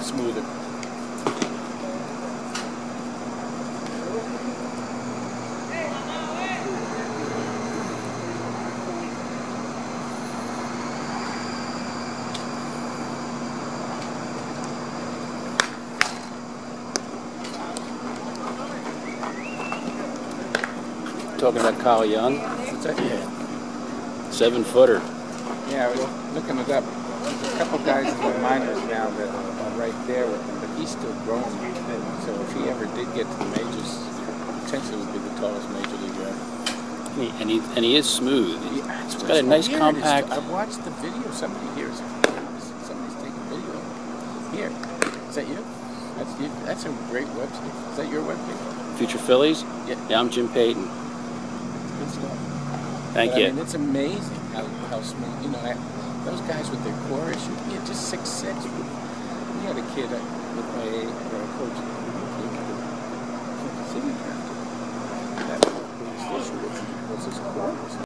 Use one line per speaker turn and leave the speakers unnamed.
smoother.
Talking about Kyle Young?
What's that? Yeah.
7-footer.
Yeah, I was looking it up. There's a couple guys in the minors now that are right there with him, but he's still growing. So if he ever did get to the majors, potentially would be the tallest major leaguer ever.
And he is smooth.
Yeah,
He's got a nice compact.
I've watched the video. Somebody's taking video. Here, is that you? That's you. That's a great website. Is that your website?
Future Phillies?
Yeah.
Yeah, I'm Jim Payton.
Good stuff.
Thank
But,
you.
I mean, it's amazing how smooth. You know, those guys with their core issue. Yeah, just 6'6". We had a kid with my coach. See, that was his core.